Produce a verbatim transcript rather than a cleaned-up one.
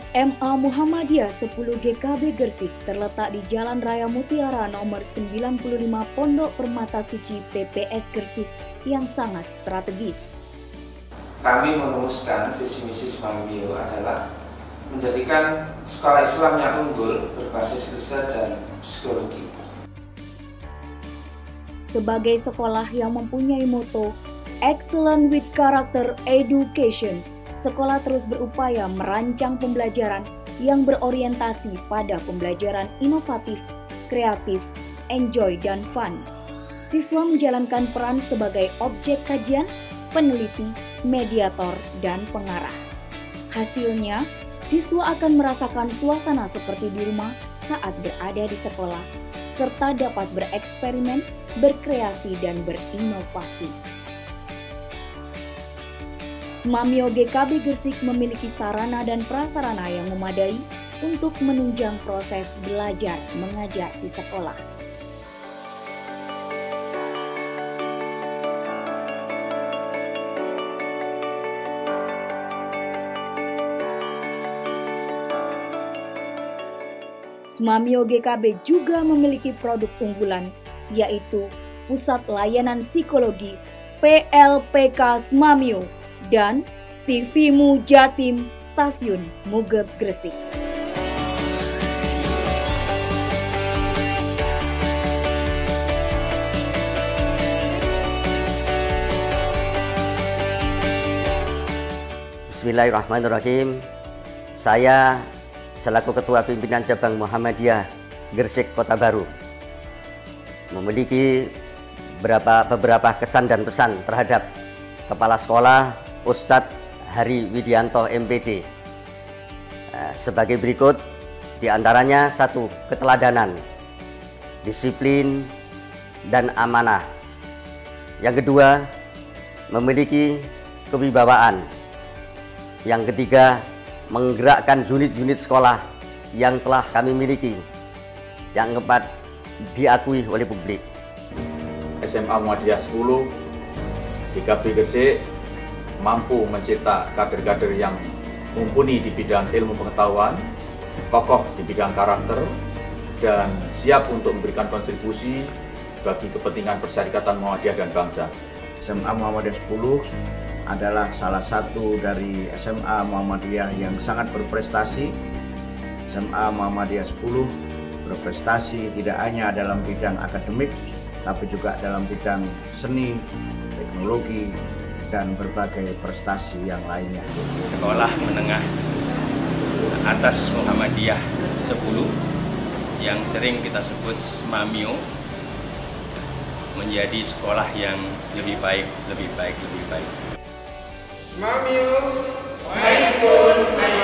S M A Muhammadiyah sepuluh G K B Gresik terletak di Jalan Raya Mutiara nomor sembilan puluh lima Pondok Permata Suci P P S Gresik yang sangat strategis. Kami merumuskan visi misi Smamio adalah menjadikan sekolah Islam yang unggul berbasis riset dan psikologi. Sebagai sekolah yang mempunyai moto Excellent with Character Education, sekolah terus berupaya merancang pembelajaran yang berorientasi pada pembelajaran inovatif, kreatif, enjoy, dan fun. Siswa menjalankan peran sebagai objek kajian, peneliti, mediator, dan pengarah. Hasilnya, siswa akan merasakan suasana seperti di rumah saat berada di sekolah, serta dapat bereksperimen, berkreasi, dan berinovasi. Smamio G K B Gresik memiliki sarana dan prasarana yang memadai untuk menunjang proses belajar mengajar di sekolah. Smamio G K B juga memiliki produk unggulan, yaitu Pusat Layanan Psikologi P L P K Smamio dan T V Mu Jatim Stasiun Mugeb Gresik. Bismillahirrahmanirrahim. Saya selaku Ketua Pimpinan Cabang Muhammadiyah Gresik Kota Baru memiliki beberapa, beberapa kesan dan pesan terhadap Kepala Sekolah Ustadz Hari Widianto M P D. Sebagai berikut, diantaranya satu, keteladanan, disiplin, dan amanah. Yang kedua, memiliki kewibawaan. Yang ketiga, menggerakkan unit-unit sekolah yang telah kami miliki. Yang keempat, diakui oleh publik. S M A Muhammadiyah sepuluh G K B Gresik mampu mencetak kader-kader yang mumpuni di bidang ilmu pengetahuan, kokoh di bidang karakter, dan siap untuk memberikan kontribusi bagi kepentingan persyarikatan Muhammadiyah dan bangsa. S M A Muhammadiyah sepuluh adalah salah satu dari S M A Muhammadiyah yang sangat berprestasi. S M A Muhammadiyah sepuluh berprestasi tidak hanya dalam bidang akademik, tapi juga dalam bidang seni, teknologi, dan berbagai prestasi yang lainnya. Sekolah Menengah Atas Muhammadiyah sepuluh yang sering kita sebut Smamio menjadi sekolah yang lebih baik, lebih baik, lebih baik. Smamio, my school, my